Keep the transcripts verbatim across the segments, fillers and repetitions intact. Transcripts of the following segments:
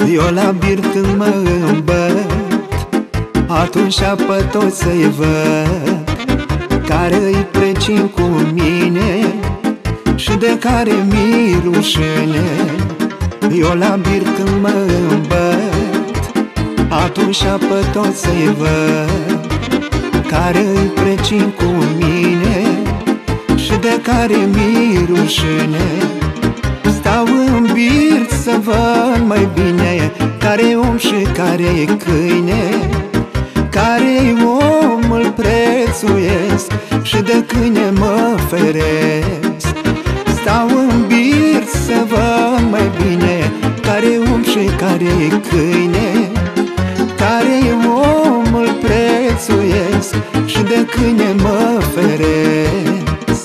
Eu la birt când mă îmbăt, atunci pe toți să-i văd, care-i precin cu mine și de care mi rușine. Eu la birt când mă îmbăt, atunci pe toți să-i văd, care-i precin cu mine și de care mi rușine. Stau în birt să văd mai bine care-i om și care-i câine, care-i om îl prețuiesc și de câine mă feresc. Stau în birt să văd mai bine care-i om și care-i câine, care-i om îl prețuiesc și de câine mă feresc.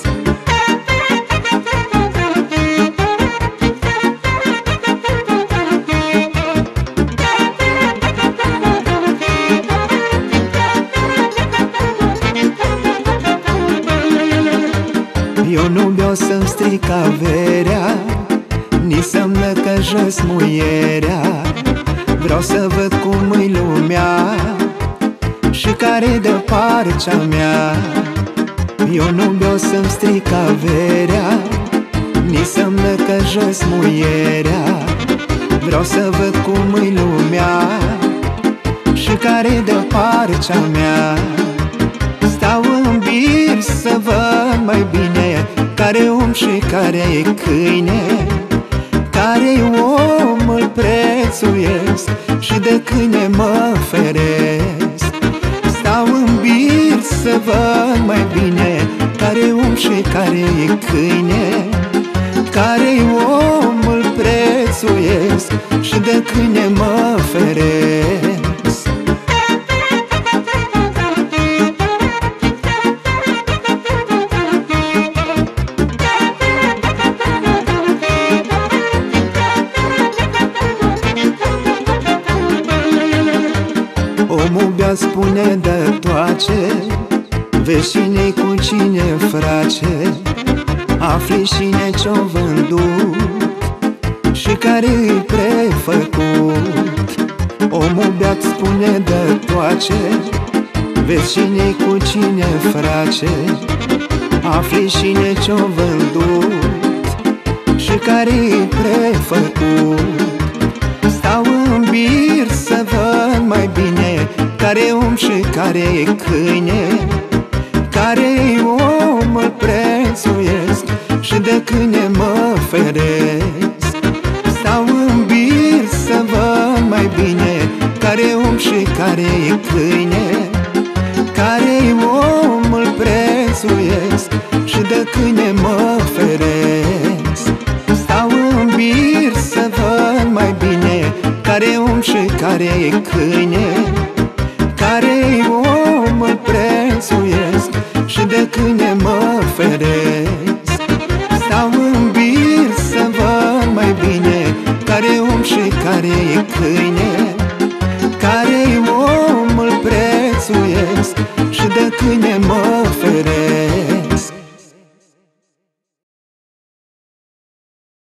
Eu nu vreau să-mi stric averea, nici să-mi năcăjesc muierea. Vreau să văd cum-i lumea și care-i de partea mea. Eu nu vreau să-mi stric averea, nici să-mi năcăjesc muierea. Vreau să văd cum-i lumea și care-i de partea mea. Stau în bir să văd mai bine care om și care-i câine, care-i om îl prețuiesc și de câine mă feresc. Stau în bir să văd mai bine care om și care-i câine, care-i om îl prețuiesc și de câine mă feresc. Omul bea spune de toace, vezi cine-i cu cine frace, afli cine ce-o vândut și care-i prefăcut. Omul bea spune de toace, vezi cine-i cu cine frace, afli cine ce-o vândut și care-i prefăcut. Stau în bir să văd mai bine care-i om și care-i câine, care-i om îl prețuiesc și de câine mă feresc. Stau în bir să văd mai bine care-i om și care-i câine, care-i om îl prețuiesc și de câine mă feresc. Stau în bir să văd mai bine care-i om și care-i câine, care-i om îl prețuiesc și de câine mă feresc. Stau în bir să văd mai bine care-i om și care-i câine, care-i om îl prețuiesc și de câine mă feresc.